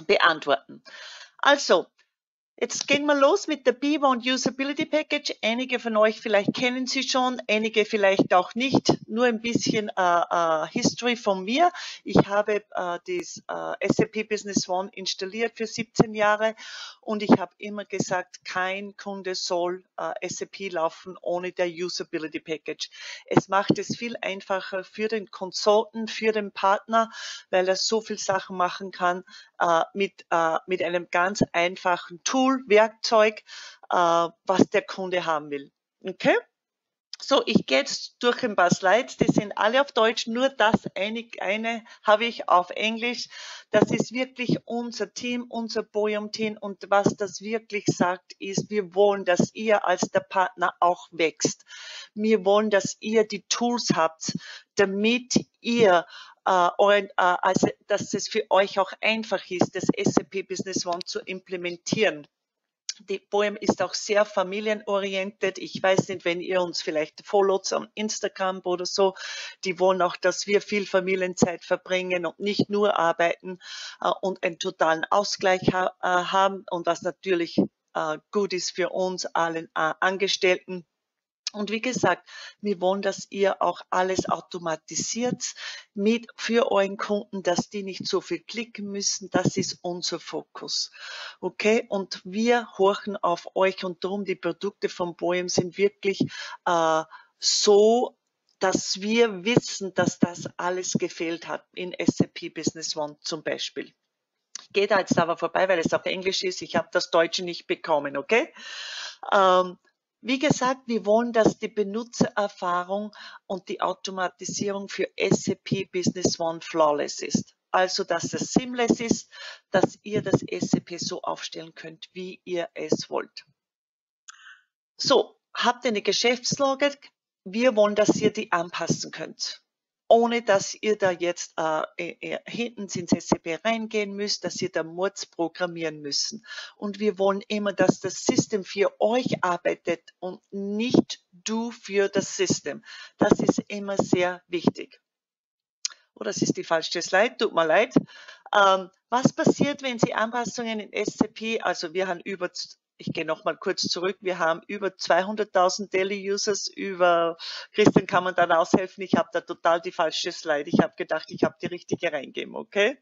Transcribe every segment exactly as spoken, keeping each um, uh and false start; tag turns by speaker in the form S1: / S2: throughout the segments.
S1: beantworten. Also, jetzt gehen wir los mit der Beaver und Usability Package. Einige von euch vielleicht kennen sie schon, einige vielleicht auch nicht. Nur ein bisschen äh, äh, History von mir. Ich habe äh, das äh, S A P Business One installiert für siebzehn Jahre und ich habe immer gesagt, kein Kunde soll äh, S A P laufen ohne der Usability Package. Es macht es viel einfacher für den Consultant, für den Partner, weil er so viel Sachen machen kann äh, mit, äh, mit einem ganz einfachen Tool, Werkzeug, äh, was der Kunde haben will. Okay? So, ich gehe jetzt durch ein paar Slides, die sind alle auf Deutsch, nur das eine, eine habe ich auf Englisch. Das ist wirklich unser Team, unser Boyum-Team und was das wirklich sagt, ist, wir wollen, dass ihr als der Partner auch wächst. Wir wollen, dass ihr die Tools habt, damit ihr äh, euren, äh, also, dass es für euch auch einfach ist, das S A P Business One zu implementieren. Die Boyum ist auch sehr familienorientiert. Ich weiß nicht, wenn ihr uns vielleicht followt am Instagram oder so, die wollen auch, dass wir viel Familienzeit verbringen und nicht nur arbeiten äh, und einen totalen Ausgleich ha äh, haben und was natürlich äh, gut ist für uns allen äh, Angestellten. Und wie gesagt, wir wollen, dass ihr auch alles automatisiert mit für euren Kunden, dass die nicht so viel klicken müssen. Das ist unser Fokus. Okay? Und wir horchen auf euch und darum die Produkte von Boyum sind wirklich äh, so, dass wir wissen, dass das alles gefehlt hat in S A P Business One zum Beispiel. Ich gehe da jetzt aber vorbei, weil es auf Englisch ist. Ich habe das Deutsche nicht bekommen, okay? Ähm, Wie gesagt, wir wollen, dass die Benutzererfahrung und die Automatisierung für S A P Business One flawless ist. Also, dass es seamless ist, dass ihr das S A P so aufstellen könnt, wie ihr es wollt. So, habt ihr eine Geschäftslogik? Wir wollen, dass ihr die anpassen könnt, ohne dass ihr da jetzt äh, äh, hinten ins S A P reingehen müsst, dass ihr da Mords programmieren müssen. Und wir wollen immer, dass das System für euch arbeitet und nicht du für das System. Das ist immer sehr wichtig. Oh, das ist die falsche Slide, tut mir leid. Ähm, was passiert, wenn Sie Anpassungen in S A P, also wir haben über, ich gehe noch mal kurz zurück, wir haben über zweihunderttausend Daily Users, über, Christian kann man dann aushelfen, ich habe da total die falsche Slide, ich habe gedacht, ich habe die richtige reingeben, okay?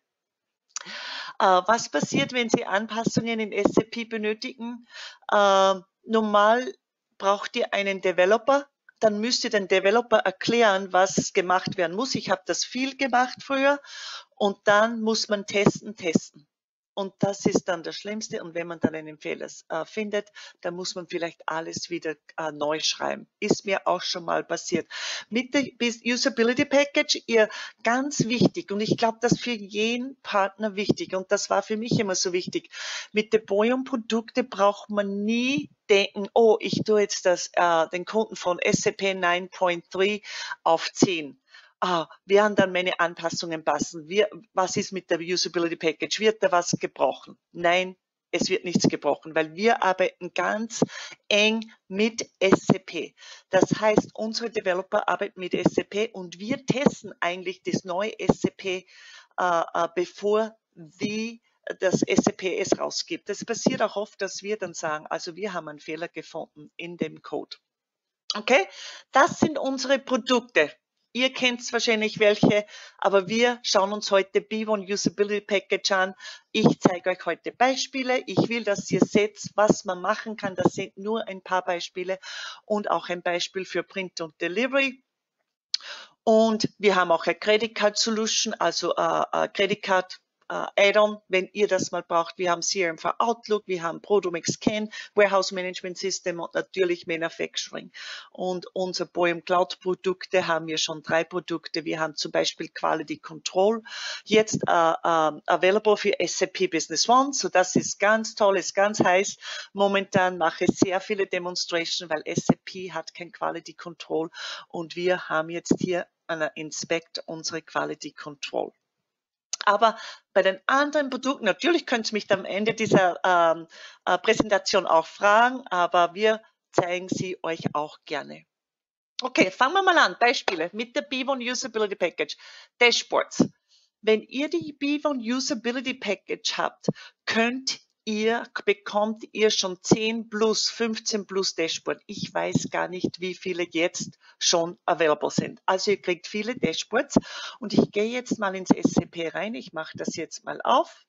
S1: Äh, was passiert, wenn Sie Anpassungen in S A P benötigen? Äh, normal braucht ihr einen Developer, dann müsst ihr den Developer erklären, was gemacht werden muss. Ich habe das viel gemacht früher und dann muss man testen, testen. Und das ist dann das Schlimmste. Und wenn man dann einen Fehler äh, findet, dann muss man vielleicht alles wieder äh, neu schreiben. Ist mir auch schon mal passiert. Mit der Usability Package, ihr ganz wichtig, und ich glaube, das ist für jeden Partner wichtig, und das war für mich immer so wichtig, mit den Boyum-Produkten braucht man nie denken, oh, ich tue jetzt das, äh, den Kunden von S A P neun Punkt drei auf zehn. Ah, werden dann meine Anpassungen passen? Wir, was ist mit der Usability Package? Wird da was gebrochen? Nein, es wird nichts gebrochen, weil wir arbeiten ganz eng mit S A P. Das heißt, unsere Developer arbeiten mit S A P und wir testen eigentlich das neue S A P, äh, äh, bevor die das S A P es rausgibt. Es passiert auch oft, dass wir dann sagen, also wir haben einen Fehler gefunden in dem Code. Okay, das sind unsere Produkte. Ihr kennt wahrscheinlich welche, aber wir schauen uns heute Beaver und Usability Package an. Ich zeige euch heute Beispiele. Ich will, dass ihr seht, was man machen kann. Das sind nur ein paar Beispiele und auch ein Beispiel für Print und Delivery. Und wir haben auch eine Credit Card Solution, also äh, äh, Credit Card Uh, Add-on, wenn ihr das mal braucht. Wir haben C R M für Outlook, wir haben Produmex Scan, Warehouse Management System und natürlich Manufacturing. Und unsere Boyum Cloud Produkte haben wir schon drei Produkte. Wir haben zum Beispiel Quality Control, jetzt uh, uh, available für S A P Business One. So das ist ganz toll, ist ganz heiß. Momentan mache ich sehr viele Demonstrations, weil S A P hat kein Quality Control und wir haben jetzt hier an der Inspect unsere Quality Control. Aber bei den anderen Produkten, natürlich könnt ihr mich am Ende dieser ähm, äh, Präsentation auch fragen, aber wir zeigen sie euch auch gerne. Okay, fangen wir mal an. Beispiele mit der Beaver und Usability Package. Dashboards. wenn ihr die B one Usability Package habt, könnt ihr, bekommt ihr schon zehn plus, fünfzehn plus Dashboard. Ich weiß gar nicht, wie viele jetzt schon available sind. Also ihr kriegt viele Dashboards und ich gehe jetzt mal ins S C P rein. Ich mache das jetzt mal auf.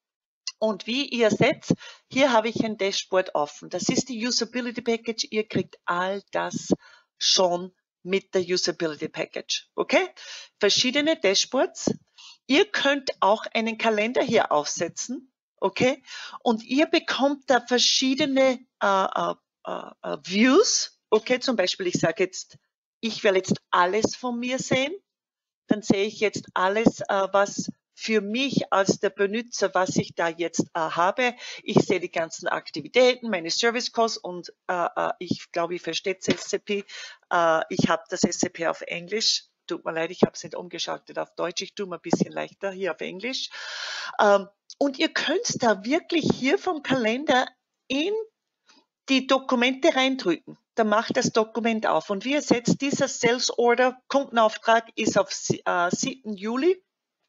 S1: Und wie ihr seht, hier habe ich ein Dashboard offen. Das ist die Usability Package. Ihr kriegt all das schon mit der Usability Package. Okay? Verschiedene Dashboards. Ihr könnt auch einen Kalender hier aufsetzen. Okay? Und ihr bekommt da verschiedene äh, äh, äh, Views. Okay? Zum Beispiel, ich sage jetzt, ich will jetzt alles von mir sehen. Dann sehe ich jetzt alles, äh, was für mich als der Benutzer, was ich da jetzt äh, habe. Ich sehe die ganzen Aktivitäten, meine Service Calls und äh, äh, ich glaube, ich verstehe das S C P. Äh, ich habe das S C P auf Englisch. Tut mir leid, ich habe es nicht umgeschaltet auf Deutsch. Ich tue mir ein bisschen leichter hier auf Englisch. Ähm, und ihr könnt da wirklich hier vom Kalender in die Dokumente reindrücken. Dann macht das Dokument auf. Und wie ihr seht, dieser Sales Order, Kundenauftrag ist auf äh, siebten Juli.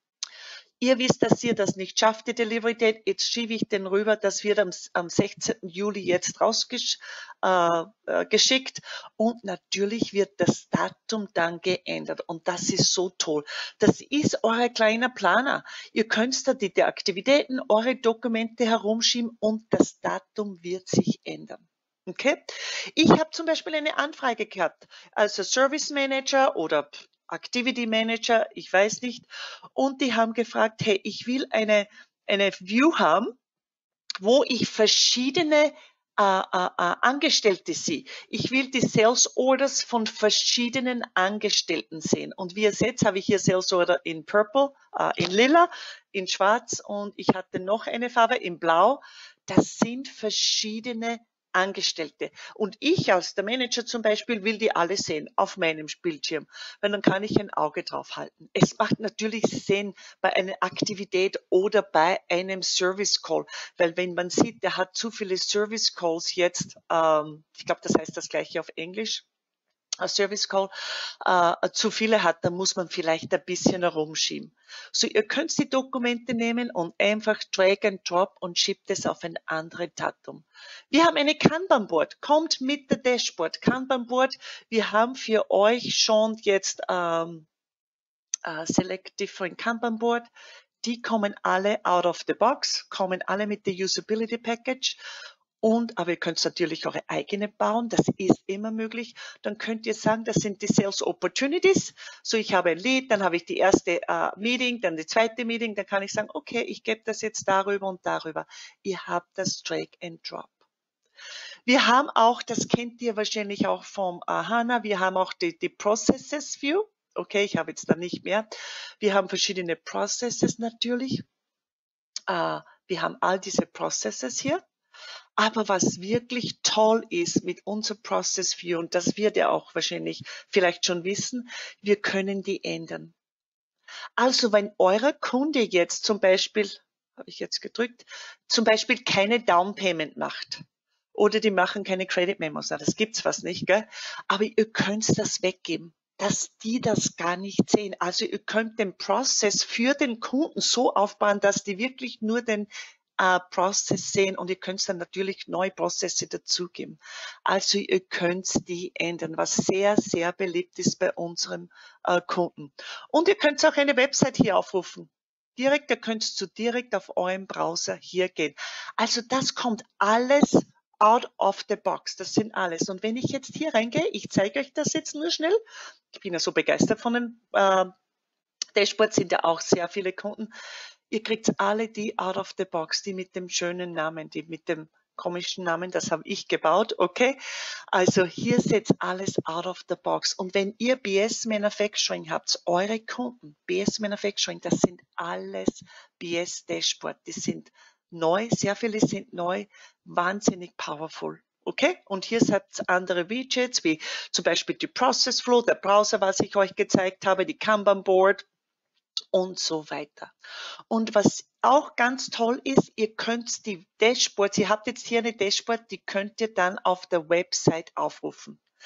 S1: Ihr wisst, dass ihr das nicht schafft, die Delivery Date. Jetzt schiebe ich den rüber, das wird am, am sechzehnten Juli jetzt rausgeschickt. Äh, äh, und natürlich wird das Datum dann geändert. Und das ist so toll. Das ist euer kleiner Planer. Ihr könnt da die, die Aktivitäten, eure Dokumente herumschieben und das Datum wird sich ändern. Okay? Ich habe zum Beispiel eine Anfrage gehabt, also Service Manager oder Activity Manager, ich weiß nicht. Und die haben gefragt, hey, ich will eine, eine View haben, wo ich verschiedene äh, äh, Angestellte sehe. Ich will die Sales Orders von verschiedenen Angestellten sehen. Und wie ihr seht, habe ich hier Sales Order in Purple, äh, in Lila, in Schwarz und ich hatte noch eine Farbe in Blau. Das sind verschiedene Angestellte. Und ich als der Manager zum Beispiel will die alle sehen auf meinem Bildschirm, weil dann kann ich ein Auge drauf halten. Es macht natürlich Sinn bei einer Aktivität oder bei einem Service Call, weil wenn man sieht, der hat zu viele Service Calls jetzt, ähm, ich glaube, das heißt das gleiche auf Englisch, Service Call äh, zu viele hat, dann muss man vielleicht ein bisschen herumschieben. So, ihr könnt die Dokumente nehmen und einfach Drag and Drop und schiebt es auf ein anderes Datum. Wir haben eine Kanban Board, kommt mit der Dashboard. Kanban Board, wir haben für euch schon jetzt ähm, äh, Select Different Kanban Board. Die kommen alle out of the box, kommen alle mit der Usability Package. Und, aber ihr könnt natürlich eure eigene bauen, das ist immer möglich. Dann könnt ihr sagen, das sind die Sales Opportunities. So, ich habe ein Lead, dann habe ich die erste äh, Meeting, dann die zweite Meeting, dann kann ich sagen, okay, ich gebe das jetzt darüber und darüber. Ihr habt das Drag and Drop. Wir haben auch, das kennt ihr wahrscheinlich auch vom äh, HANA, wir haben auch die, die Processes View. Okay, ich habe jetzt da nicht mehr. Wir haben verschiedene Processes natürlich. Äh, wir haben all diese Processes hier. Aber was wirklich toll ist mit unserem Process View, und das wird ihr auch wahrscheinlich vielleicht schon wissen, wir können die ändern. Also wenn euer Kunde jetzt zum Beispiel, habe ich jetzt gedrückt, zum Beispiel keine Down Payment macht oder die machen keine Credit Memos, das gibt's fast nicht, gell? Aber ihr könnt das weggeben, dass die das gar nicht sehen. Also ihr könnt den Prozess für den Kunden so aufbauen, dass die wirklich nur den Uh, Prozess sehen und ihr könnt dann natürlich neue Prozesse dazugeben. Also ihr könnt die ändern, was sehr, sehr beliebt ist bei unserem uh, Kunden. Und ihr könnt auch eine Website hier aufrufen. Direkt, ihr könnt zu direkt auf eurem Browser hier gehen. Also das kommt alles out of the box. Das sind alles. Und wenn ich jetzt hier reingehe, ich zeige euch das jetzt nur schnell. Ich bin ja so begeistert von dem äh, Dashboard, sind ja auch sehr viele Kunden. Ihr kriegt alle die out of the box, die mit dem schönen Namen, die mit dem komischen Namen, das habe ich gebaut, okay? Also hier seht alles out of the box. Und wenn ihr B S Manufacturing habt, eure Kunden, B S Manufacturing, das sind alles B S Dashboard, die sind neu, sehr viele sind neu, wahnsinnig powerful. Okay, und hier seid andere Widgets, wie zum Beispiel die Process Flow, der Browser, was ich euch gezeigt habe, die Kanban Board, und so weiter. Und was auch ganz toll ist, ihr könnt die Dashboards, ihr habt jetzt hier eine Dashboard, die könnt ihr dann auf der Website aufrufen.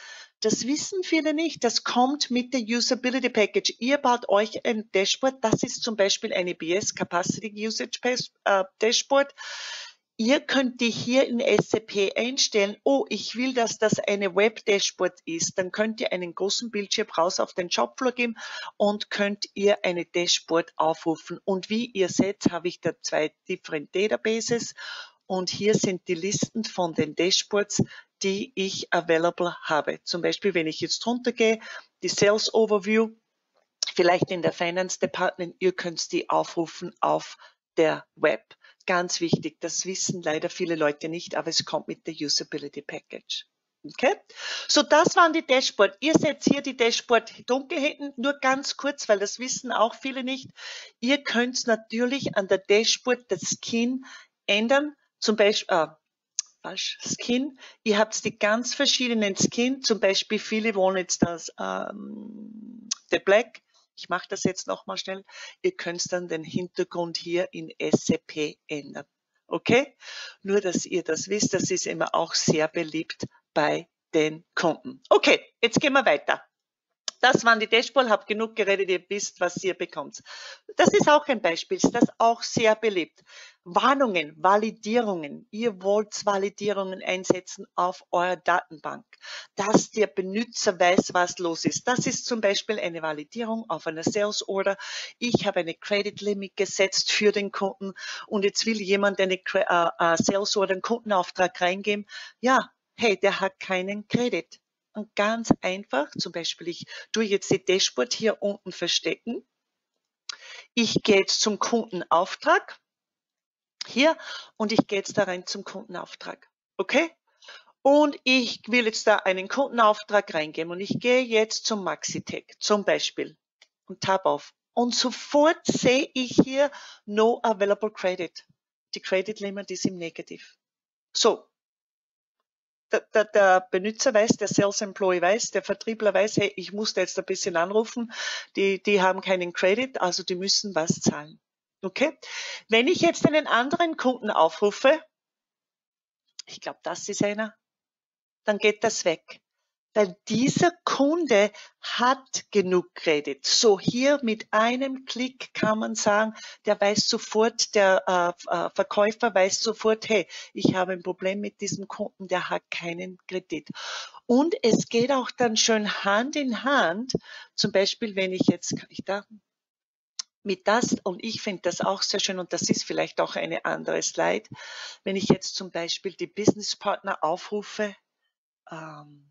S1: Das wissen viele nicht. Das kommt mit der Usability Package. Ihr baut euch ein Dashboard. Das ist zum Beispiel eine B S Capacity Usage äh, Dashboard. Ihr könnt die hier in S A P einstellen. Oh, ich will, dass das eine Web-Dashboard ist. Dann könnt ihr einen großen Bildschirm raus auf den Shopfloor geben und könnt ihr eine Dashboard aufrufen. Und wie ihr seht, habe ich da zwei Different Databases. Und hier sind die Listen von den Dashboards, die ich available habe. Zum Beispiel, wenn ich jetzt runtergehe, die Sales Overview, vielleicht in der Finance Department, ihr könnt die aufrufen auf der Web. Ganz wichtig, das wissen leider viele Leute nicht, aber es kommt mit der Usability Package. Okay? So, das waren die Dashboard. Ihr seht hier die Dashboard dunkel hinten, nur ganz kurz, weil das wissen auch viele nicht. Ihr könnt natürlich an der Dashboard das Skin ändern, zum Beispiel, äh, falsch, Skin. Ihr habt die ganz verschiedenen Skin, zum Beispiel viele wollen jetzt das, ähm, der Black. Ich mache das jetzt nochmal schnell. Ihr könnt dann den Hintergrund hier in S A P ändern. Okay? Nur, dass ihr das wisst, das ist immer auch sehr beliebt bei den Kunden. Okay, jetzt gehen wir weiter. Das waren die Dashboard, habt genug geredet, ihr wisst, was ihr bekommt. Das ist auch ein Beispiel, das ist auch sehr beliebt. Warnungen, Validierungen. Ihr wollt Validierungen einsetzen auf eurer Datenbank, dass der Benutzer weiß, was los ist. Das ist zum Beispiel eine Validierung auf einer Sales Order. Ich habe eine Credit Limit gesetzt für den Kunden und jetzt will jemand eine äh, äh, Sales Order, einen Kundenauftrag reingeben. Ja, hey, der hat keinen Credit. Und ganz einfach, zum Beispiel, ich tue jetzt die Dashboard hier unten verstecken. Ich gehe jetzt zum Kundenauftrag hier und ich gehe jetzt da rein zum Kundenauftrag. Okay? Und ich will jetzt da einen Kundenauftrag reingeben und ich gehe jetzt zum Maxitech zum Beispiel und tab auf. Und sofort sehe ich hier No Available Credit. Die Credit Limit ist im Negativ. So. Der, der, der Benutzer weiß, der Sales Employee weiß, der Vertriebler weiß, hey, ich muss da jetzt ein bisschen anrufen, die, die haben keinen Credit, also die müssen was zahlen. Okay? Wenn ich jetzt einen anderen Kunden aufrufe, ich glaube, das ist einer, dann geht das weg. Weil dieser Kunde hat genug Credit. So hier mit einem Klick kann man sagen, der weiß sofort, der äh, Verkäufer weiß sofort, hey, ich habe ein Problem mit diesem Kunden, der hat keinen Kredit. Und es geht auch dann schön Hand in Hand, zum Beispiel, wenn ich jetzt, kann ich da, mit das, und ich finde das auch sehr schön, und das ist vielleicht auch eine andere Slide, wenn ich jetzt zum Beispiel die Business Partner aufrufe, ähm,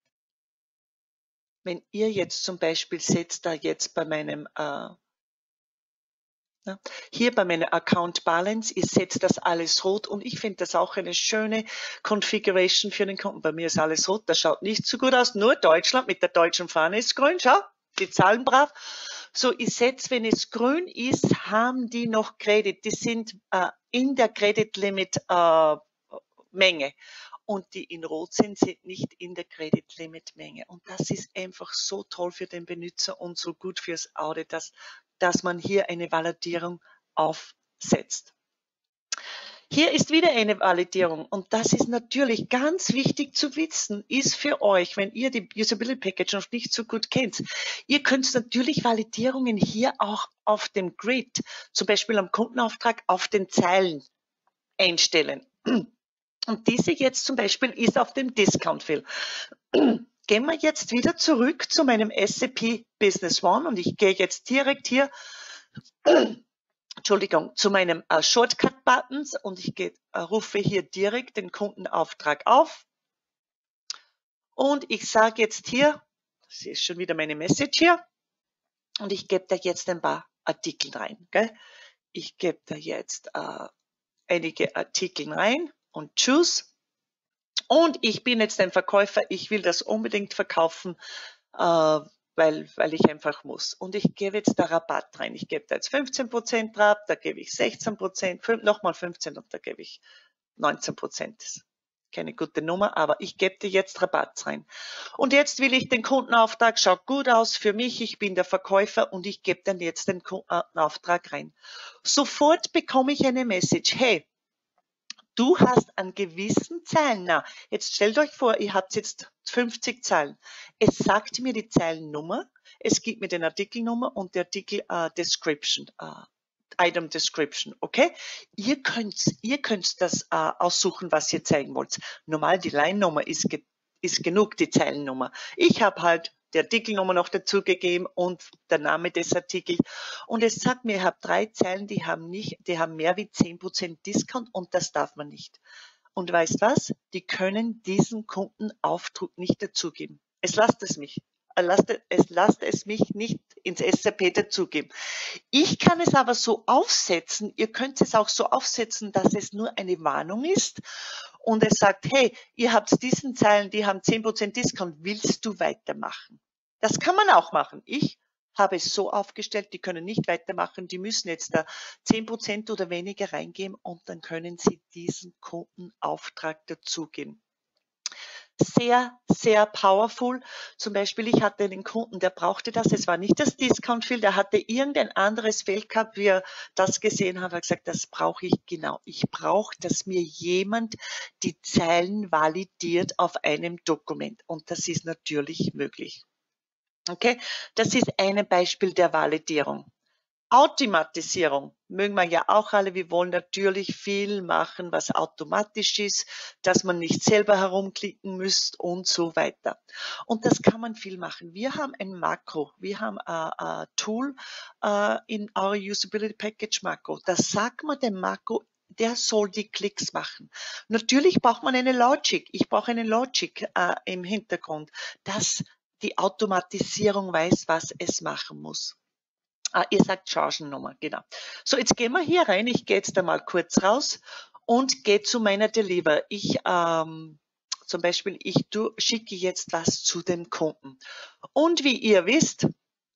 S1: wenn ihr jetzt zum Beispiel seht, da jetzt bei meinem, äh, ja, hier bei meiner Account Balance, ihr seht das alles rot und ich finde das auch eine schöne Configuration für den Kunden. Bei mir ist alles rot, das schaut nicht so gut aus, nur Deutschland mit der deutschen Fahne ist grün, schau, die Zahlen brav. So, ihr seht, wenn es grün ist, haben die noch Credit, die sind äh, in der Credit Limit äh, Menge. Und die in Rot sind, sind nicht in der Credit Limit Menge. Und das ist einfach so toll für den Benutzer und so gut fürs Audit, dass, dass man hier eine Validierung aufsetzt. Hier ist wieder eine Validierung und das ist natürlich ganz wichtig zu wissen, ist für euch, wenn ihr die Usability Package noch nicht so gut kennt. Ihr könnt natürlich Validierungen hier auch auf dem Grid, zum Beispiel am Kundenauftrag, auf den Zeilen einstellen. Und diese jetzt zum Beispiel ist auf dem Discount Fill. Gehen wir jetzt wieder zurück zu meinem S A P Business One und ich gehe jetzt direkt hier, Entschuldigung, zu meinem äh, Shortcut Buttons und ich gehe, äh, rufe hier direkt den Kundenauftrag auf. Und ich sage jetzt hier, das ist schon wieder meine Message hier, und ich gebe da jetzt ein paar Artikel rein. Gell? Ich gebe da jetzt äh, einige Artikel rein. Und Choose. Und ich bin jetzt ein Verkäufer, ich will das unbedingt verkaufen, äh, weil, weil ich einfach muss. Und ich gebe jetzt da Rabatt rein. Ich gebe da jetzt fünfzehn Prozent Rabatt, da gebe ich sechzehn Prozent, nochmal fünfzehn und da gebe ich neunzehn Prozent. Keine gute Nummer, aber ich gebe dir jetzt Rabatt rein. Und jetzt will ich den Kundenauftrag, schaut gut aus für mich, ich bin der Verkäufer und ich gebe dann jetzt den Kundenauftrag rein. Sofort bekomme ich eine Message, hey, Du hast an gewissen Zeilen, na, jetzt stellt euch vor, ihr habt jetzt fünfzig Zeilen. Es sagt mir die Zeilennummer, es gibt mir den Artikelnummer und die Artikel äh, Description, äh, Item Description, okay? Ihr könnt, ihr könnt das äh, aussuchen, was ihr zeigen wollt. Normal die Line-Nummer ist, ge ist genug, die Zeilennummer. Ich habe halt die Artikelnummer noch dazugegeben und der Name des Artikels. Und es sagt mir, ich habe drei Zeilen, die haben nicht, die haben mehr wie zehn Prozent Discount und das darf man nicht. Und weißt was? Die können diesen Kundenaufdruck nicht dazugeben. Es lasst es mich. Es lasst es mich nicht ins S A P dazugeben. Ich kann es aber so aufsetzen, ihr könnt es auch so aufsetzen, dass es nur eine Warnung ist und es sagt, hey, ihr habt diesen Zeilen, die haben zehn Prozent Discount, willst du weitermachen? Das kann man auch machen. Ich habe es so aufgestellt, die können nicht weitermachen, die müssen jetzt da zehn Prozent oder weniger reingeben und dann können sie diesen Kundenauftrag dazugeben. Sehr, sehr powerful. Zum Beispiel, ich hatte einen Kunden, der brauchte das. Es war nicht das Discount-Field, der hatte irgendein anderes Feld gehabt, wie er das gesehen hat, er hat gesagt, das brauche ich genau. Ich brauche, dass mir jemand die Zeilen validiert auf einem Dokument. Und das ist natürlich möglich. Okay, das ist ein Beispiel der Validierung. Automatisierung mögen wir ja auch alle. Wir wollen natürlich viel machen, was automatisch ist, dass man nicht selber herumklicken müsst und so weiter. Und das kann man viel machen. Wir haben ein Makro, wir haben ein, ein Tool uh, in our Usability Package Makro. Da sagt man dem Makro, der soll die Klicks machen. Natürlich braucht man eine Logic. Ich brauche eine Logic uh, im Hintergrund, dass die Automatisierung weiß, was es machen muss. Ah, ihr sagt Chargennummer, genau. So, jetzt gehen wir hier rein. Ich gehe jetzt einmal kurz raus und gehe zu meiner Deliver. Ich, ähm, zum Beispiel, ich tu, schicke jetzt was zu dem Kunden. Und wie ihr wisst,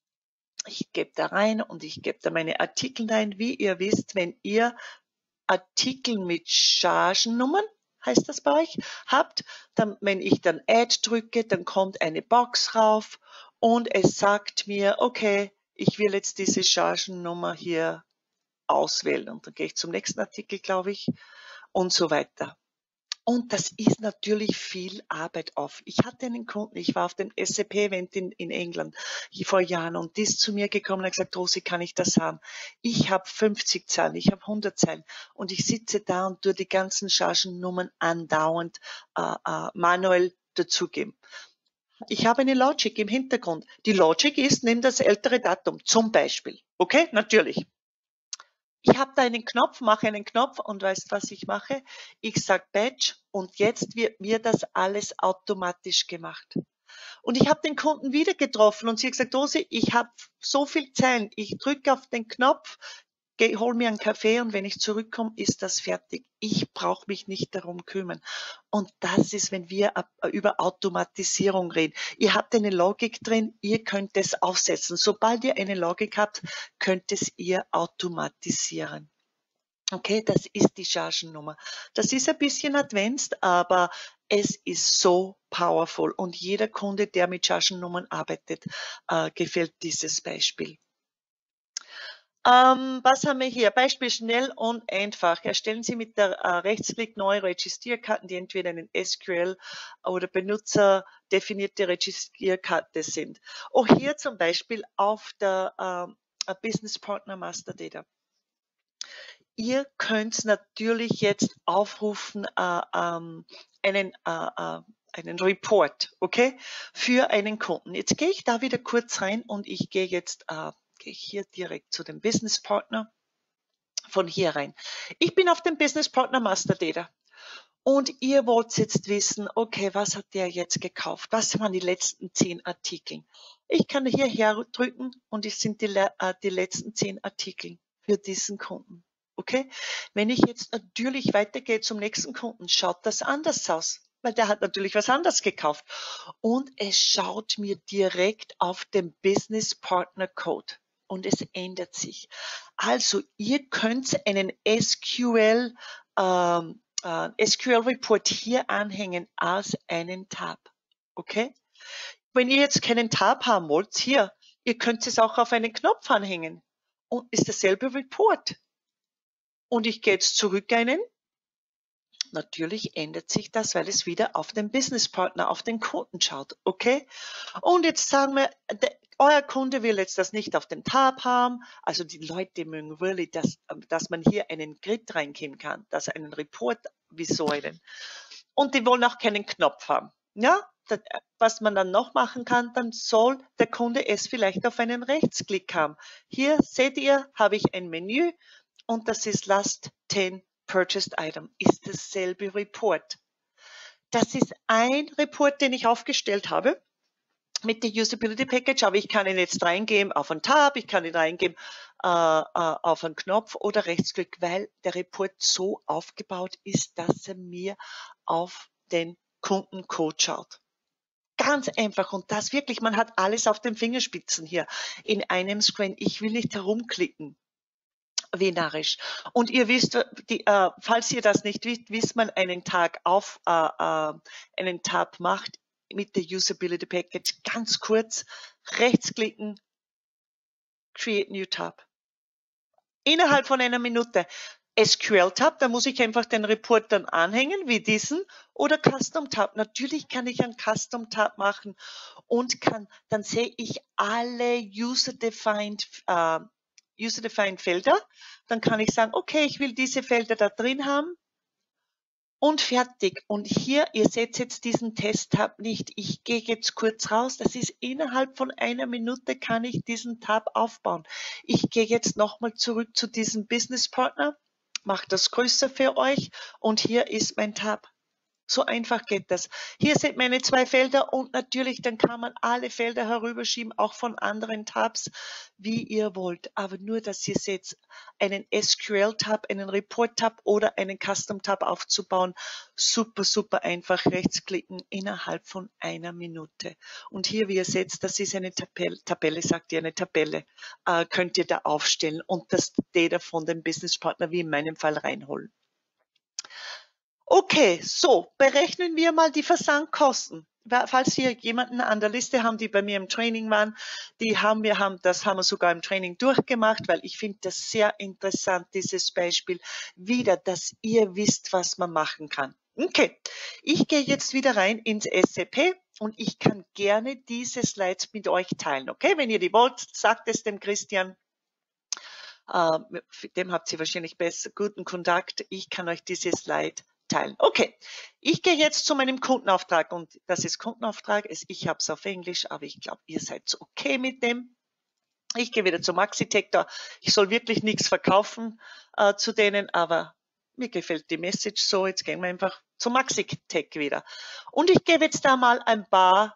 S1: ich gebe da rein und ich gebe da meine Artikel rein. Wie ihr wisst, wenn ihr Artikel mit Chargennummern, heißt das bei euch, habt, dann, wenn ich dann Add drücke, dann kommt eine Box rauf und es sagt mir, okay, ich will jetzt diese Chargennummer hier auswählen und dann gehe ich zum nächsten Artikel, glaube ich, und so weiter. Und das ist natürlich viel Arbeit auf. Ich hatte einen Kunden, ich war auf dem S A P-Event in, in England vor Jahren und die ist zu mir gekommen und hat gesagt, Rosi, kann ich das haben? Ich habe fünfzig Zeilen, ich habe hundert Zeilen und ich sitze da und tue die ganzen Chargennummern andauernd äh, äh, manuell dazugeben. Ich habe eine Logic im Hintergrund. Die Logic ist, nimm das ältere Datum zum Beispiel. Okay, natürlich. Ich habe da einen Knopf, mache einen Knopf und weißt, was ich mache? Ich sage Batch und jetzt wird mir das alles automatisch gemacht. Und ich habe den Kunden wieder getroffen und sie hat gesagt, Rosi, ich habe so viel Zeilen. Ich drücke auf den Knopf, geh, hol mir einen Kaffee und wenn ich zurückkomme, ist das fertig. Ich brauche mich nicht darum kümmern. Und das ist, wenn wir über Automatisierung reden. Ihr habt eine Logik drin, ihr könnt es aufsetzen. Sobald ihr eine Logik habt, könnt es ihr automatisieren. Okay, das ist die Chargennummer. Das ist ein bisschen advanced, aber es ist so powerful. Und jeder Kunde, der mit Chargennummern arbeitet, äh, gefällt dieses Beispiel. Ähm, was haben wir hier? Beispiel schnell und einfach. Erstellen Sie mit der äh, Rechtsklick neue Registrierkarten, die entweder in S Q L oder benutzerdefinierte Registrierkarte sind. Auch hier zum Beispiel auf der äh, Business Partner Master Data. Ihr könnt natürlich jetzt aufrufen äh, ähm, einen, äh, äh, einen Report, okay, für einen Kunden. Jetzt gehe ich da wieder kurz rein und ich gehe jetzt äh, gehe ich hier direkt zu dem Business Partner, von hier rein. Ich bin auf dem Business Partner Master Data und ihr wollt jetzt wissen, okay, was hat der jetzt gekauft? Was waren die letzten zehn Artikel? Ich kann hierher drücken und es sind die, äh, die letzten zehn Artikel für diesen Kunden. Okay? Wenn ich jetzt natürlich weitergehe zum nächsten Kunden, schaut das anders aus, weil der hat natürlich was anderes gekauft. Und es schaut mir direkt auf den Business Partner Code. Und es ändert sich. Also ihr könnt einen S Q L, ähm, äh, S Q L Report hier anhängen als einen Tab. Okay? Wenn ihr jetzt keinen Tab haben wollt, hier, ihr könnt es auch auf einen Knopf anhängen. Und ist dasselbe Report. Und ich gehe jetzt zurück einen Natürlich ändert sich das, weil es wieder auf den Businesspartner, auf den Kunden schaut, okay? Und jetzt sagen wir, der, euer Kunde will jetzt das nicht auf den Tab haben, also die Leute mögen really, dass, dass man hier einen Grid reingeben kann, dass einen Report wie so einen. Und die wollen auch keinen Knopf haben. Ja, das, was man dann noch machen kann, dann soll der Kunde es vielleicht auf einen Rechtsklick haben. Hier seht ihr, habe ich ein Menü und das ist Last zehn Purchased Item, ist dasselbe Report. Das ist ein Report, den ich aufgestellt habe mit der Usability Package, aber ich kann ihn jetzt reingeben auf einen Tab, ich kann ihn reingeben äh, äh, auf einen Knopf oder Rechtsklick, weil der Report so aufgebaut ist, dass er mir auf den Kundencode schaut. Ganz einfach und das wirklich, man hat alles auf den Fingerspitzen hier in einem Screen. Ich will nicht herumklicken. Wie narrisch. Und ihr wisst, die, äh, falls ihr das nicht wisst, wisst man einen Tag auf, äh, äh, einen Tab macht mit der Usability Package. Ganz kurz, rechtsklicken, Create New Tab. Innerhalb von einer Minute. S Q L Tab, da muss ich einfach den Report dann anhängen, wie diesen, oder Custom Tab. Natürlich kann ich einen Custom Tab machen und kann, dann sehe ich alle User-Defined äh, User-Defined Felder. Dann kann ich sagen, okay, ich will diese Felder da drin haben und fertig. Und hier, ihr seht jetzt diesen Test-Tab nicht. Ich gehe jetzt kurz raus. Das ist innerhalb von einer Minute kann ich diesen Tab aufbauen. Ich gehe jetzt nochmal zurück zu diesem Business Partner, mache das größer für euch und hier ist mein Tab. So einfach geht das. Hier sind meine zwei Felder und natürlich, dann kann man alle Felder herüberschieben, auch von anderen Tabs, wie ihr wollt. Aber nur, dass ihr seht, einen S Q L-Tab, einen Report-Tab oder einen Custom-Tab aufzubauen. Super, super einfach. Rechtsklicken innerhalb von einer Minute. Und hier, wie ihr seht, das ist eine Tabelle, Tabelle sagt ihr, eine Tabelle, äh, könnt ihr da aufstellen und das Data von dem Business-Partner, wie in meinem Fall, reinholen. Okay, so, berechnen wir mal die Versandkosten. Falls Sie jemanden an der Liste haben, die bei mir im Training waren, die haben wir haben, das haben wir sogar im Training durchgemacht, weil ich finde das sehr interessant, dieses Beispiel, wieder, dass ihr wisst, was man machen kann. Okay, ich gehe jetzt wieder rein ins S A P und ich kann gerne diese Slides mit euch teilen. Okay, wenn ihr die wollt, sagt es dem Christian. Uh, dem habt ihr wahrscheinlich besser guten Kontakt. Ich kann euch diese Slide teilen. Okay, ich gehe jetzt zu meinem Kundenauftrag und das ist Kundenauftrag. Ich habe es auf Englisch, aber ich glaube, ihr seid okay mit dem. Ich gehe wieder zum Maxitector. Ich soll wirklich nichts verkaufen äh, zu denen, aber mir gefällt die Message so. Jetzt gehen wir einfach zum Maxitec wieder. Und ich gebe jetzt da mal ein paar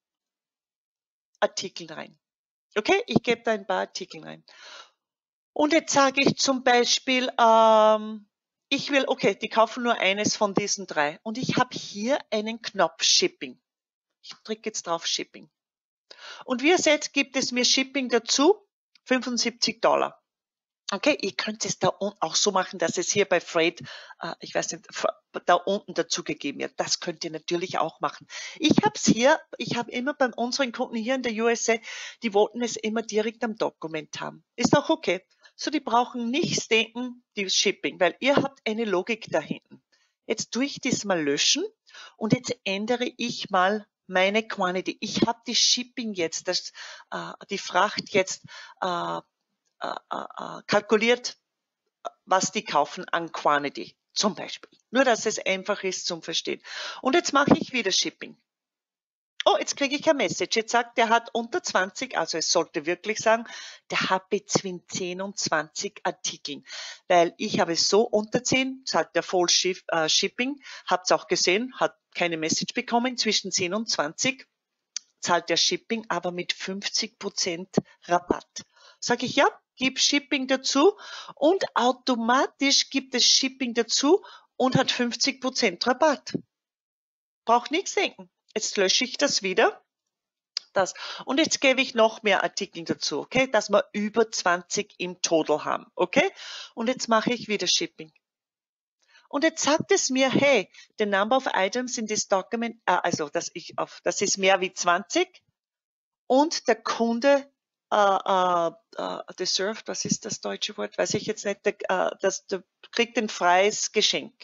S1: Artikel rein. Okay, ich gebe da ein paar Artikel rein. Und jetzt sage ich zum Beispiel, ähm, ich will, okay, die kaufen nur eines von diesen drei. Und ich habe hier einen Knopf Shipping. Ich drücke jetzt drauf Shipping. Und wie ihr seht, gibt es mir Shipping dazu, fünfundsiebzig Dollar. Okay, ihr könnt es da unten auch so machen, dass es hier bei Freight, äh, ich weiß nicht, da unten dazugegeben wird. Das könnt ihr natürlich auch machen. Ich habe es hier, ich habe immer bei unseren Kunden hier in der U S A, die wollten es immer direkt am Dokument haben. Ist auch okay. So, die brauchen nichts denken, die Shipping, weil ihr habt eine Logik da hinten. Jetzt tue ich das mal löschen und jetzt ändere ich mal meine Quantity. Ich habe die Shipping jetzt, das, äh, die Fracht jetzt äh, äh, äh, kalkuliert, was die kaufen an Quantity zum Beispiel. Nur, dass es einfach ist zum Verstehen. Und jetzt mache ich wieder Shipping. Oh, jetzt kriege ich eine Message. Jetzt sagt, der hat unter zwanzig, also es sollte wirklich sagen, der hat zwischen zehn und zwanzig Artikeln. Weil ich habe es so unter zehn, sagt der Full äh, Shipping, habt ihr auch gesehen, hat keine Message bekommen, zwischen zehn und zwanzig zahlt der Shipping, aber mit fünfzig Prozent Rabatt. Sage ich, ja, gib Shipping dazu und automatisch gibt es Shipping dazu und hat fünfzig Prozent Rabatt. Braucht nichts denken. Jetzt lösche ich das wieder. Das. Und jetzt gebe ich noch mehr Artikel dazu, okay, dass wir über zwanzig im Total haben, okay? Und jetzt mache ich wieder Shipping. Und jetzt sagt es mir, hey, the number of items in this document, äh, also dass ich auf, das ist mehr wie zwanzig und der Kunde äh, äh, äh, deserved, was ist das deutsche Wort, weiß ich jetzt nicht, der, äh, das, der kriegt ein freies Geschenk.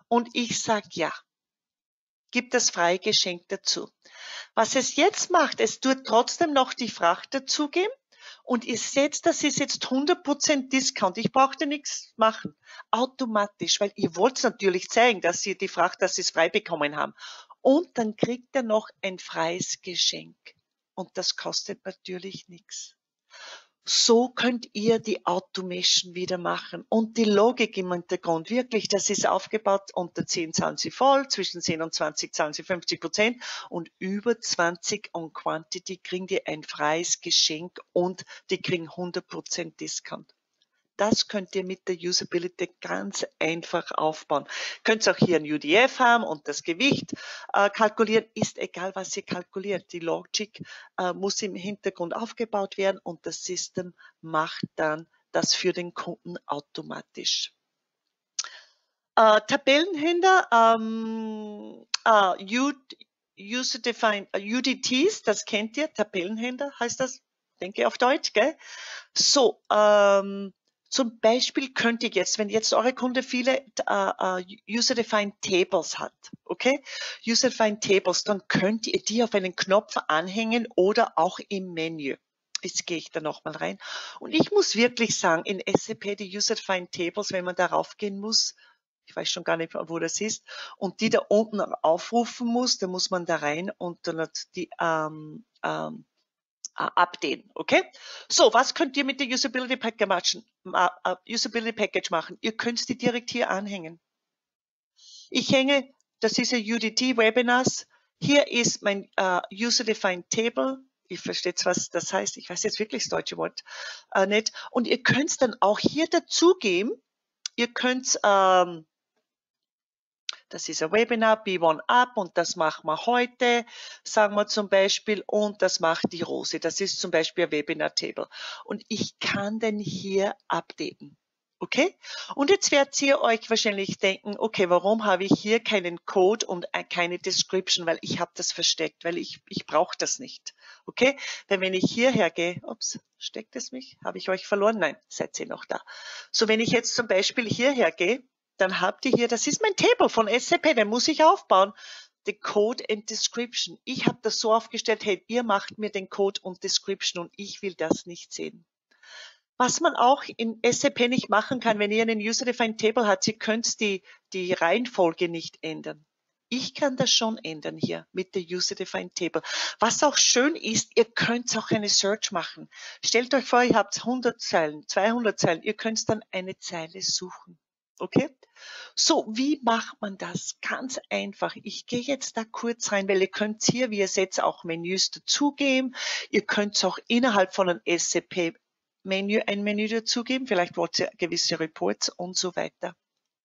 S1: Und ich sage ja, gib das freie Geschenk dazu. Was es jetzt macht, es tut trotzdem noch die Fracht dazugeben und ihr seht, das ist jetzt hundert Prozent Discount. Ich brauchte nichts machen. Automatisch, weil ihr wollt natürlich zeigen, dass ihr die Fracht, dass sie es frei bekommen haben. Und dann kriegt er noch ein freies Geschenk. Und das kostet natürlich nichts. So könnt ihr die Automation wieder machen. Und die Logik im Hintergrund, wirklich, das ist aufgebaut, unter zehn zahlen Sie voll, zwischen zehn und zwanzig zahlen Sie fünfzig Prozent und über zwanzig on Quantity kriegen die ein freies Geschenk und die kriegen hundert Prozent Discount. Das könnt ihr mit der Usability ganz einfach aufbauen. Könnt auch hier ein U D F haben und das Gewicht äh, kalkulieren. Ist egal, was ihr kalkuliert. Die Logic äh, muss im Hintergrund aufgebaut werden und das System macht dann das für den Kunden automatisch. Äh, Tabellenhändler, ähm, äh, User-Defined uh, U D Ts, das kennt ihr, Tabellenhändler heißt das, denke ich auf Deutsch, gell? So, ähm, zum Beispiel könnt ihr jetzt, wenn jetzt eure Kunde viele uh, User-Defined Tables hat, okay, User-Defined Tables, dann könnt ihr die auf einen Knopf anhängen oder auch im Menü. Jetzt gehe ich da nochmal rein. Und ich muss wirklich sagen, in S A P die User-Defined Tables, wenn man darauf gehen muss, ich weiß schon gar nicht, wo das ist, und die da unten aufrufen muss, da muss man da rein und dann die ähm, ähm, updaten, okay? So, was könnt ihr mit der Usability Package machen? Uh, Usability Package machen? Ihr könnt die direkt hier anhängen. Ich hänge, das ist ein U D T Webinars. Hier ist mein uh, User-Defined Table. Ich verstehe jetzt, was das heißt. Ich weiß jetzt wirklich das deutsche Wort äh, nicht. Und ihr könnt es dann auch hier dazugeben. Ihr könnt ähm, das ist ein Webinar, B eins Up und das machen wir heute, sagen wir zum Beispiel, und das macht die Rose. Das ist zum Beispiel ein Webinar-Table. Und ich kann den hier updaten. Okay? Und jetzt werdet ihr euch wahrscheinlich denken, okay, warum habe ich hier keinen Code und keine Description? Weil ich habe das versteckt, weil ich, ich brauche das nicht. Okay? Denn wenn ich hierher gehe, ups, steckt es mich? Habe ich euch verloren? Nein, seid ihr noch da. So, wenn ich jetzt zum Beispiel hierher gehe, dann habt ihr hier, das ist mein Table von S A P, den muss ich aufbauen. The Code and Description. Ich habe das so aufgestellt, hey, ihr macht mir den Code und Description und ich will das nicht sehen. Was man auch in S A P nicht machen kann, wenn ihr einen User-Defined Table habt, ihr könnt die, die Reihenfolge nicht ändern. Ich kann das schon ändern hier mit der User-Defined Table. Was auch schön ist, ihr könnt auch eine Search machen. Stellt euch vor, ihr habt hundert Zeilen, zweihundert Zeilen, ihr könnt dann eine Zeile suchen. Okay? So, wie macht man das? Ganz einfach. Ich gehe jetzt da kurz rein, weil ihr könnt hier, wie ihr seht, auch Menüs dazugeben. Ihr könnt auch innerhalb von einem S A P-Menü ein Menü dazugeben. Vielleicht wollt ihr gewisse Reports und so weiter.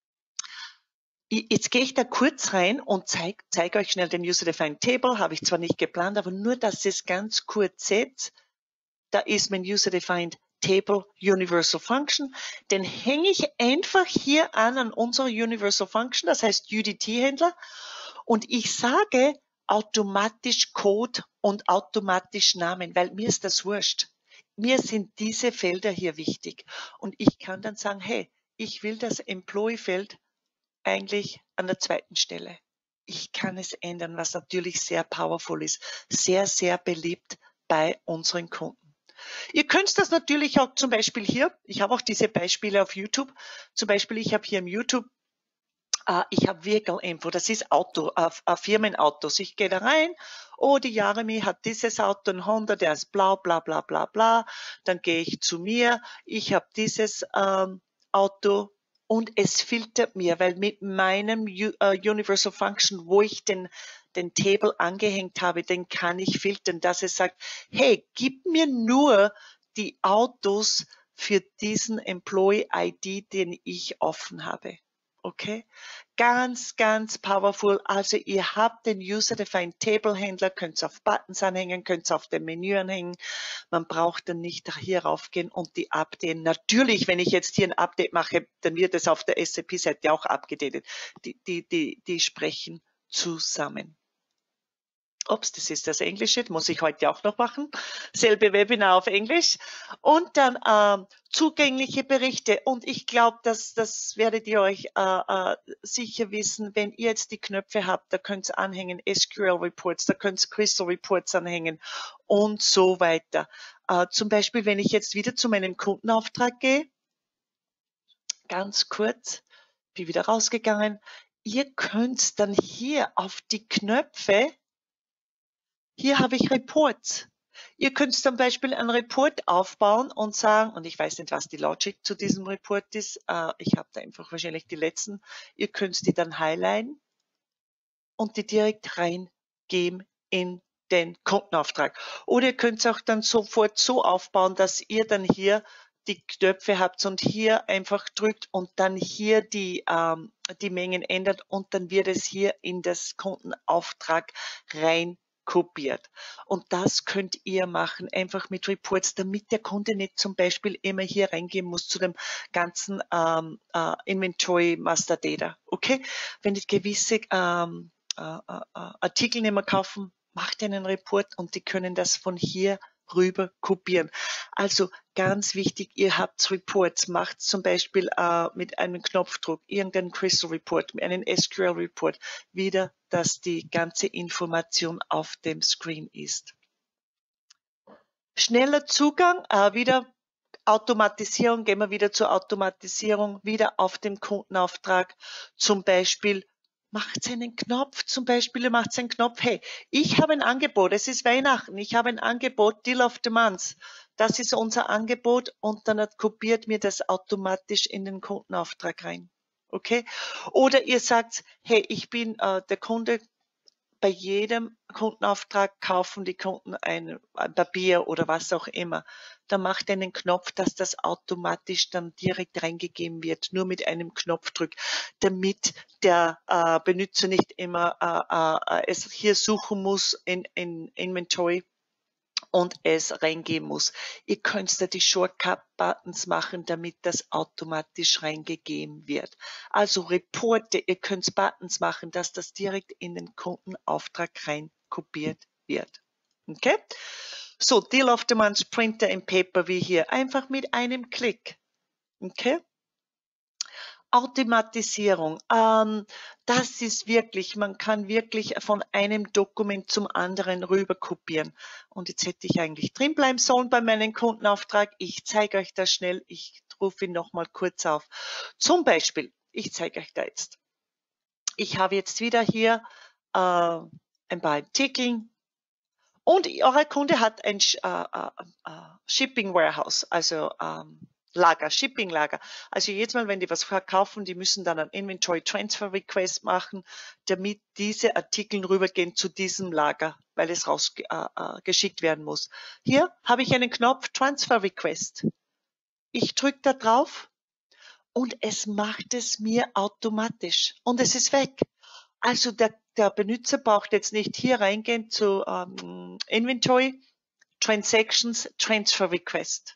S1: Jetzt gehe ich da kurz rein und zeige zeig euch schnell den User-Defined Table. Habe ich zwar nicht geplant, aber nur, dass ihr es ganz kurz seht. Da ist mein User-Defined Table Universal Function. Den hänge ich einfach hier an an unsere Universal Function, das heißt U D T-Händler. Und ich sage automatisch Code und automatisch Namen, weil mir ist das wurscht. Mir sind diese Felder hier wichtig. Und ich kann dann sagen, hey, ich will das Employee-Feld eigentlich an der zweiten Stelle. Ich kann es ändern, was natürlich sehr powerful ist. Sehr, sehr beliebt bei unseren Kunden. Ihr könnt das natürlich auch zum Beispiel hier, ich habe auch diese Beispiele auf YouTube, zum Beispiel ich habe hier im YouTube, äh, ich habe Vehicle Info, das ist Auto, äh, äh, Firmenautos. Ich gehe da rein, oh, die Jeremy hat dieses Auto, ein Honda, der ist blau, bla bla bla bla. Dann gehe ich zu mir, ich habe dieses ähm, Auto und es filtert mir, weil mit meinem U äh, Universal Function, wo ich den den Table angehängt habe, den kann ich filtern, dass es sagt, hey, gib mir nur die Autos für diesen Employee I D, den ich offen habe. Okay? Ganz, ganz powerful. Also ihr habt den User-Defined Table Händler, könnt es auf Buttons anhängen, könnt es auf dem Menü anhängen. Man braucht dann nicht hier raufgehen und die updaten. Natürlich, wenn ich jetzt hier ein Update mache, dann wird es auf der S A P-Seite auch abgedatet. Die, die, die, die sprechen zusammen. Ups, das ist das Englische, muss ich heute auch noch machen. Selbe Webinar auf Englisch. Und dann ähm, zugängliche Berichte. Und ich glaube, dass das werdet ihr euch äh, äh, sicher wissen, wenn ihr jetzt die Knöpfe habt, da könnt ihr anhängen S Q L Reports, da könnt ihr Crystal Reports anhängen und so weiter. Äh, zum Beispiel, wenn ich jetzt wieder zu meinem Kundenauftrag gehe, ganz kurz, bin wieder rausgegangen, ihr könnt dann hier auf die Knöpfe, hier habe ich Reports. Ihr könnt zum Beispiel einen Report aufbauen und sagen, und ich weiß nicht, was die Logic zu diesem Report ist, äh, ich habe da einfach wahrscheinlich die letzten, ihr könnt die dann highlighten und die direkt reingeben in den Kundenauftrag. Oder ihr könnt es auch dann sofort so aufbauen, dass ihr dann hier die Knöpfe habt und hier einfach drückt und dann hier die, ähm, die Mengen ändert und dann wird es hier in das Kundenauftrag rein kopiert. Und das könnt ihr machen, einfach mit Reports, damit der Kunde nicht zum Beispiel immer hier reingehen muss zu dem ganzen ähm, äh, Inventory Master Data. Okay? Wenn ich gewisse ähm, äh, äh, Artikel nicht mehr kaufen, macht einen Report und die können das von hier rüber kopieren. Also ganz wichtig, ihr habt Reports, macht zum Beispiel äh, mit einem Knopfdruck irgendeinen Crystal Report, einen S Q L Report, wieder, dass die ganze Information auf dem Screen ist. Schneller Zugang, äh, wieder Automatisierung, gehen wir wieder zur Automatisierung, wieder auf dem Kundenauftrag, zum Beispiel macht einen Knopf, zum Beispiel macht einen Knopf, hey, ich habe ein Angebot, es ist Weihnachten, ich habe ein Angebot, Deal of the Month, das ist unser Angebot und dann kopiert mir das automatisch in den Kundenauftrag rein. Okay? Oder ihr sagt, hey, ich bin äh, der Kunde, bei jedem Kundenauftrag kaufen die Kunden ein, ein Papier oder was auch immer. Da macht einen Knopf, dass das automatisch dann direkt reingegeben wird, nur mit einem Knopfdruck, damit der äh, Benutzer nicht immer äh, äh, es hier suchen muss in, in Inventory und es reingeben muss. Ihr könnt da die Shortcut-Buttons machen, damit das automatisch reingegeben wird. Also Reporte, ihr könnt Buttons machen, dass das direkt in den Kundenauftrag rein kopiert wird. Okay? So, Deal of the Month, Printer and Paper wie hier. Einfach mit einem Klick. Okay? Automatisierung, ähm, das ist wirklich, man kann wirklich von einem Dokument zum anderen rüber kopieren. Und jetzt hätte ich eigentlich drin bleiben sollen bei meinem Kundenauftrag. Ich zeige euch das schnell, ich rufe ihn nochmal kurz auf. Zum Beispiel, ich zeige euch da jetzt. Ich habe jetzt wieder hier äh, ein paar Artikel und euer Kunde hat ein äh, äh, äh, Shipping Warehouse, also ähm, Lager, Shipping-Lager. Also jedes Mal, wenn die was verkaufen, die müssen dann einen Inventory Transfer Request machen, damit diese Artikel rübergehen zu diesem Lager, weil es rausgeschickt äh, werden muss. Hier habe ich einen Knopf Transfer Request. Ich drücke da drauf und es macht es mir automatisch und es ist weg. Also der, der Benutzer braucht jetzt nicht hier reingehen zu ähm, Inventory Transactions Transfer Request.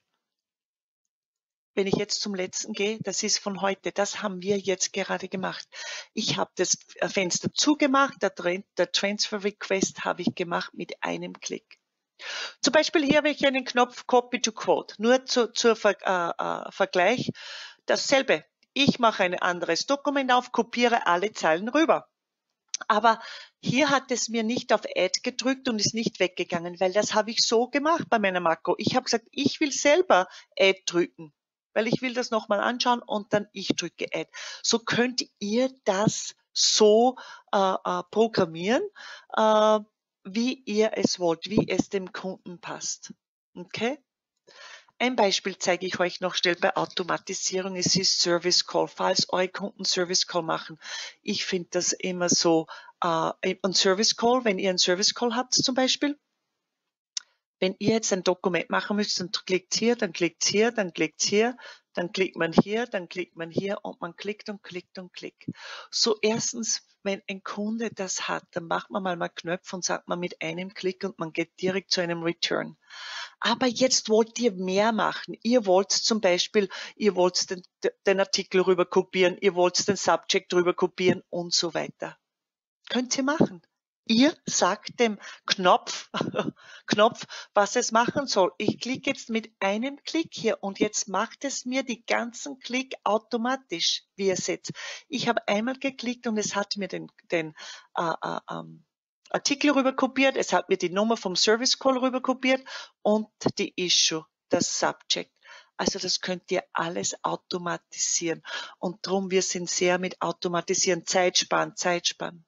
S1: Wenn ich jetzt zum letzten gehe, das ist von heute, das haben wir jetzt gerade gemacht. Ich habe das Fenster zugemacht, der, der Transfer Request habe ich gemacht mit einem Klick. Zum Beispiel hier habe ich einen Knopf Copy to Quote, nur zu, zur Ver, äh, äh, Vergleich. Dasselbe, ich mache ein anderes Dokument auf, kopiere alle Zeilen rüber. Aber hier hat es mir nicht auf Add gedrückt und ist nicht weggegangen, weil das habe ich so gemacht bei meiner Makro. Ich habe gesagt, ich will selber Add drücken, weil ich will das nochmal anschauen und dann ich drücke Add. So könnt ihr das so äh, äh, programmieren, äh, wie ihr es wollt, wie es dem Kunden passt. Okay? Ein Beispiel zeige ich euch noch schnell bei Automatisierung. Es ist Service Call. Falls eure Kunden Service Call machen, ich finde das immer so, äh, ein Service Call, wenn ihr einen Service Call habt zum Beispiel, wenn ihr jetzt ein Dokument machen müsst, dann klickt hier, dann klickt hier, dann klickt hier, dann klickt man hier, dann klickt man hier und man klickt und klickt und klickt. So erstens, wenn ein Kunde das hat, dann macht man mal mal Knöpfe und sagt man mit einem Klick und man geht direkt zu einem Return. Aber jetzt wollt ihr mehr machen. Ihr wollt zum Beispiel, ihr wollt den, den Artikel rüber kopieren, ihr wollt den Subject rüber kopieren und so weiter. Könnt ihr machen. Ihr sagt dem Knopf, Knopf, was es machen soll. Ich klicke jetzt mit einem Klick hier und jetzt macht es mir die ganzen Klick automatisch, wie ihr seht. Ich habe einmal geklickt und es hat mir den, den äh, äh, ähm, Artikel rüber kopiert, es hat mir die Nummer vom Service Call rüber kopiert und die Issue, das Subject. Also das könnt ihr alles automatisieren. Und drum, wir sind sehr mit Automatisieren, Zeit sparen, Zeit sparen.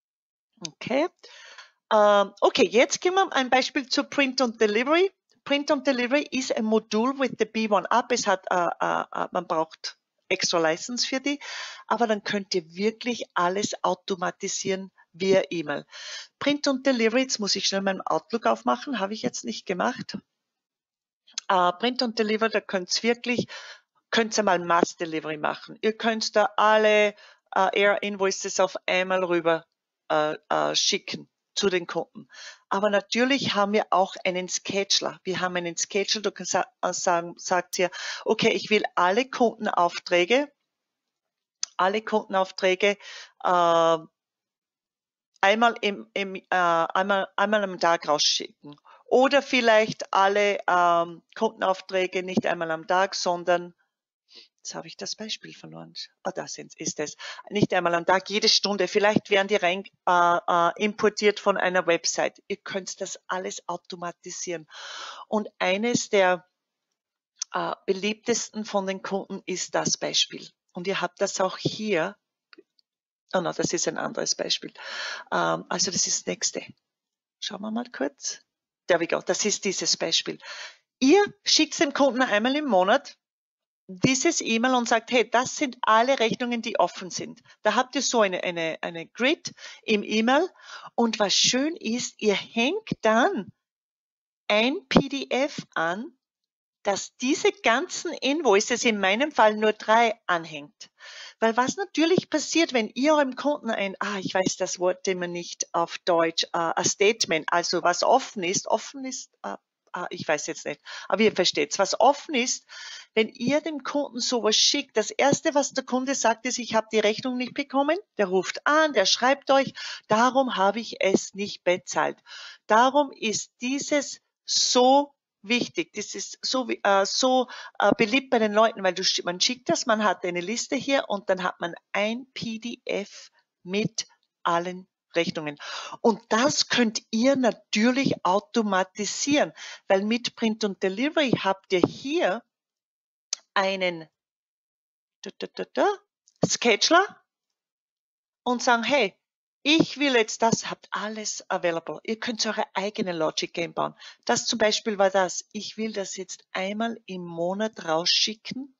S1: Okay. Ähm, okay, jetzt gehen wir ein Beispiel zu Print und Delivery. Print und Delivery ist ein Modul with the B one App. Es hat, äh, äh, man braucht extra License für die, aber dann könnt ihr wirklich alles automatisieren via E-Mail. Print und Delivery, jetzt muss ich schnell meinen Outlook aufmachen, habe ich jetzt nicht gemacht. Äh, Print und Delivery, da könnt ihr wirklich, könnt ihr mal Mass Delivery machen. Ihr könnt da alle äh, Air Invoices auf einmal rüber äh, äh, schicken zu den Kunden. Aber natürlich haben wir auch einen Scheduler. Wir haben einen Scheduler, du kannst sagen, sagt ihr, okay, ich will alle Kundenaufträge, alle Kundenaufträge äh, einmal im, im äh, einmal, einmal am Tag rausschicken. Oder vielleicht alle ähm, Kundenaufträge nicht einmal am Tag, sondern jetzt habe ich das Beispiel verloren. Ah, da ist es. Nicht einmal am Tag, jede Stunde. Vielleicht werden die rein äh, äh, importiert von einer Website. Ihr könnt das alles automatisieren. Und eines der äh, beliebtesten von den Kunden ist das Beispiel. Und ihr habt das auch hier. Oh no, das ist ein anderes Beispiel. Ähm, also das ist das nächste. Schauen wir mal kurz. There we go. Das ist dieses Beispiel. Ihr schickt dem Kunden einmal im Monat dieses E-Mail und sagt, hey, das sind alle Rechnungen, die offen sind. Da habt ihr so eine, eine, eine Grid im E-Mail. Und was schön ist, ihr hängt dann ein P D F an, das diese ganzen Invoices, in meinem Fall nur drei, anhängt. Weil was natürlich passiert, wenn ihr eurem Kunden ein, ah, ich weiß das Wort immer nicht auf Deutsch, uh, a Statement, also was offen ist, offen ist, uh, uh, ich weiß jetzt nicht, aber ihr versteht's, was offen ist, wenn ihr dem Kunden sowas schickt, das erste, was der Kunde sagt, ist, ich habe die Rechnung nicht bekommen, der ruft an, der schreibt euch, darum habe ich es nicht bezahlt. Darum ist dieses so wichtig, das ist so, äh, so äh, beliebt bei den Leuten, weil du, man schickt das, man hat eine Liste hier und dann hat man ein P D F mit allen Rechnungen. Und das könnt ihr natürlich automatisieren, weil mit Print und Delivery habt ihr hier einen da, da, da, da, Scheduler und sagen, hey, ich will jetzt das, habt alles available. Ihr könnt eure eigene Logic Game bauen. Das zum Beispiel war das. Ich will das jetzt einmal im Monat rausschicken.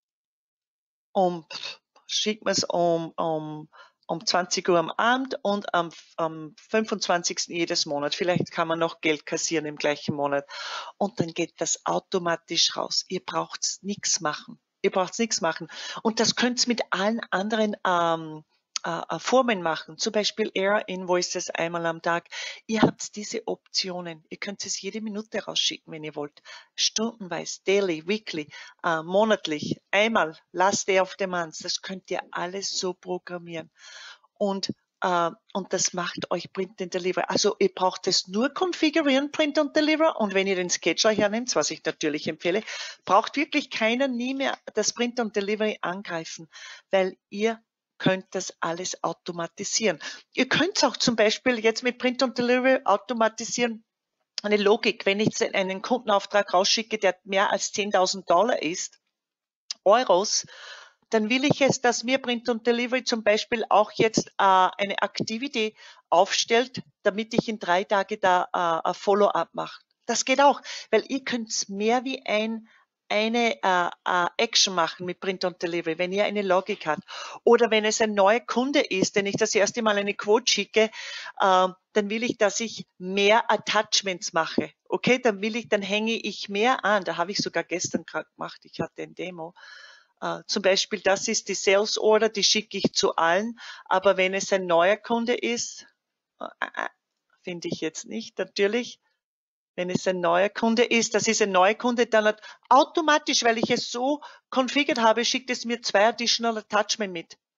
S1: Um, schicken wir es um, um, um zwanzig Uhr am Abend und am, am fünfundzwanzigsten jedes Monat. Vielleicht kann man noch Geld kassieren im gleichen Monat. Und dann geht das automatisch raus. Ihr braucht nichts machen. Ihr braucht nichts machen. Und das könnt ihr mit allen anderen ähm, äh, Formen machen, zum Beispiel Air Invoices einmal am Tag. Ihr habt diese Optionen. Ihr könnt es jede Minute rausschicken, wenn ihr wollt. Stundenweise, daily, weekly, äh, monatlich, einmal, last day of the month. Das könnt ihr alles so programmieren. Und Uh, und das macht euch Print and Deliver. Also ihr braucht es nur konfigurieren, Print und Deliver. Und wenn ihr den Scheduler hernehmt, was ich natürlich empfehle, braucht wirklich keiner nie mehr das Print und Delivery angreifen, weil ihr könnt das alles automatisieren. Ihr könnt auch zum Beispiel jetzt mit Print und Delivery automatisieren, eine Logik, wenn ich einen Kundenauftrag rausschicke, der mehr als zehntausend Dollar ist, Euros, dann will ich es, dass mir Print und Delivery zum Beispiel auch jetzt äh, eine Activity aufstellt, damit ich in drei Tage da äh, ein Follow-up mache. Das geht auch, weil ihr könnt mehr wie ein eine äh, äh, Action machen mit Print und Delivery, wenn ihr eine Logik habt. Oder wenn es ein neuer Kunde ist, den ich das erste Mal eine Quote schicke, äh, dann will ich, dass ich mehr Attachments mache. Okay, dann will ich, dann hänge ich mehr an. Da habe ich sogar gestern gerade gemacht. Ich hatte ein Demo. Uh, zum Beispiel, das ist die Sales Order, die schicke ich zu allen. Aber wenn es ein neuer Kunde ist, uh, uh, finde ich jetzt nicht, natürlich. Wenn es ein neuer Kunde ist, das ist ein neuer Kunde, dann hat automatisch, weil ich es so konfiguriert habe, schickt es mir zwei Additional Attachment mit.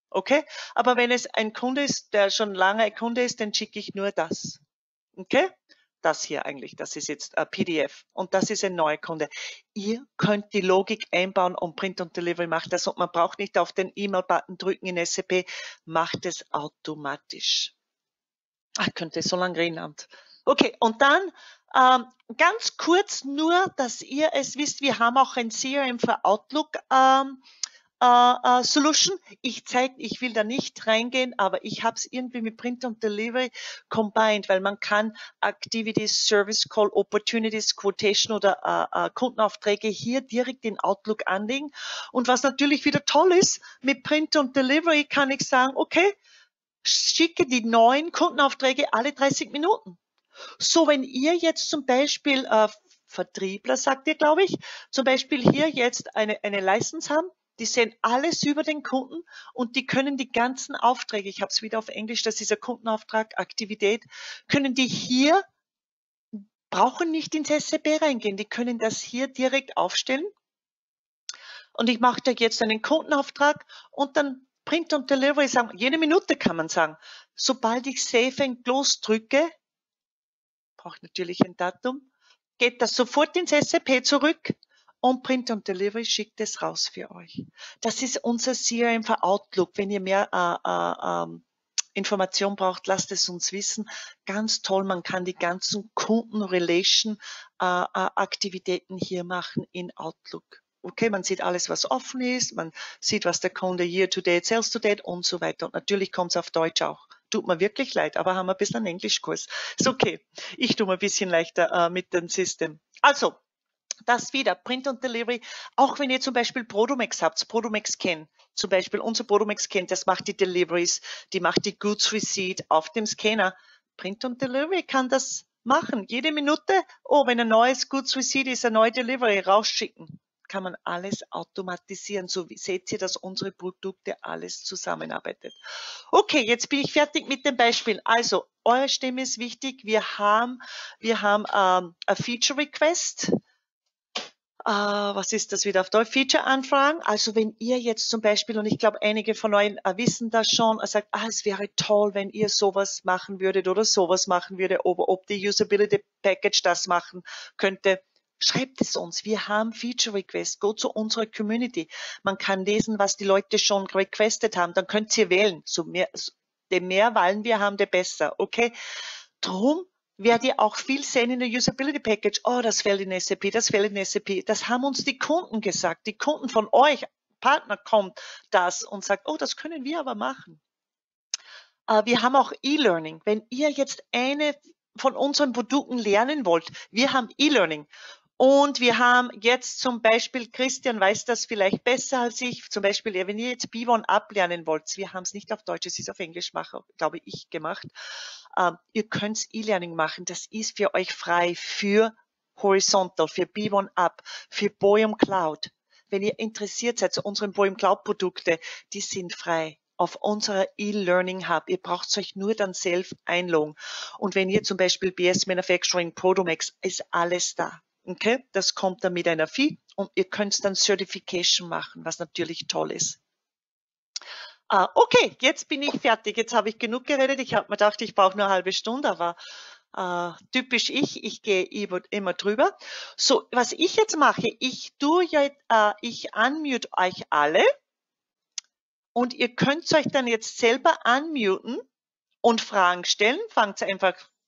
S1: Okay? Aber wenn es ein Kunde ist, der schon lange ein Kunde ist, dann schicke ich nur das. Okay? Das hier eigentlich, das ist jetzt ein P D F und das ist ein neuer Kunde. Ihr könnt die Logik einbauen und Print und Delivery macht das und man braucht nicht auf den E-Mail-Button drücken in S A P, macht es automatisch. Ach, ich könnte so lange reden, Amt. Okay, und dann ähm, ganz kurz nur, dass ihr es wisst, wir haben auch ein C R M für Outlook ähm, äh, äh, Solution. Ich zeige, ich will da nicht reingehen, aber ich habe es irgendwie mit Print und Delivery combined, weil man kann Activities, Service Call, Opportunities, Quotation oder äh, äh, Kundenaufträge hier direkt in Outlook anlegen. Und was natürlich wieder toll ist, mit Print und Delivery kann ich sagen, okay, schicke die neuen Kundenaufträge alle dreißig Minuten. So, wenn ihr jetzt zum Beispiel äh, Vertriebler, sagt ihr, glaube ich, zum Beispiel hier jetzt eine, eine License haben, die sehen alles über den Kunden und die können die ganzen Aufträge, ich habe es wieder auf Englisch, das ist ein Kundenauftrag, Aktivität, können die hier, brauchen nicht ins S A P reingehen, die können das hier direkt aufstellen. Und ich mache da jetzt einen Kundenauftrag und dann Print und Delivery sagen, jede Minute kann man sagen, sobald ich Save and Close drücke, braucht natürlich ein Datum, geht das sofort ins S A P zurück und Print und Delivery schickt es raus für euch. Das ist unser C R M für Outlook. Wenn ihr mehr äh, äh, ähm, Information braucht, lasst es uns wissen. Ganz toll, man kann die ganzen Kunden-Relation-Aktivitäten äh, hier machen in Outlook. Okay, man sieht alles, was offen ist, man sieht, was der Kunde Year-to-Date, Sales-to-Date und so weiter. Und natürlich kommt es auf Deutsch auch. Tut mir wirklich leid, aber haben wir ein bisschen einen Englischkurs. Ist okay. Ich tue mir ein bisschen leichter äh, mit dem System. Also, das wieder, Print und Delivery. Auch wenn ihr zum Beispiel Produmex habt, Produmex Scan, zum Beispiel unser Produmex Scan, das macht die Deliveries, die macht die Goods Receipt auf dem Scanner. Print und Delivery kann das machen. Jede Minute, oh, wenn ein neues Goods Receipt ist, eine neue Delivery rausschicken. Kann man alles automatisieren. So wie seht ihr, dass unsere Produkte alles zusammenarbeitet. Okay, jetzt bin ich fertig mit dem Beispiel. Also, eure Stimme ist wichtig. Wir haben, wir haben ähm, ein Feature Request. Uh, was ist das wieder auf Deutsch? Feature-Anfragen. Also wenn ihr jetzt zum Beispiel, und ich glaube, einige von euch uh, wissen das schon, uh, sagt, ah, es wäre toll, wenn ihr sowas machen würdet oder sowas machen würdet, oder ob die Usability Package das machen könnte. Schreibt es uns. Wir haben Feature Requests. Go zu unserer Community. Man kann lesen, was die Leute schon requested haben. Dann könnt ihr wählen. So mehr, je mehr Wahlen wir haben, desto besser. Okay? Drum werdet ihr auch viel sehen in der Usability Package. Oh, das fällt in S A P, das fällt in S A P. Das haben uns die Kunden gesagt. Die Kunden von euch, Partner, kommt das und sagt, oh, das können wir aber machen. Uh, wir haben auch E-Learning. Wenn ihr jetzt eine von unseren Produkten lernen wollt, wir haben E-Learning. Und wir haben jetzt zum Beispiel, Christian weiß das vielleicht besser als ich, zum Beispiel, wenn ihr jetzt B eins ablernen wollt, wir haben es nicht auf Deutsch, es ist auf Englisch, mache, glaube ich, gemacht. Uh, ihr könnt E-Learning machen, das ist für euch frei für Horizontal, für B eins Up, für Boeum Cloud. Wenn ihr interessiert seid, so unseren Boeum Cloud Produkte, die sind frei auf unserer E-Learning Hub. Ihr braucht euch nur dann selbst einloggen. Und wenn ihr zum Beispiel B S Manufacturing, Produmex, ist alles da. Okay, das kommt dann mit einer Fee und ihr könnt dann Certification machen, was natürlich toll ist. Uh, okay, jetzt bin ich fertig. Jetzt habe ich genug geredet. Ich habe mir gedacht, ich brauche nur eine halbe Stunde, aber uh, typisch ich, ich gehe immer drüber. So, was ich jetzt mache, ich tue ja, uh, ich unmute euch alle und ihr könnt euch dann jetzt selber unmuten und Fragen stellen. Fangt einfach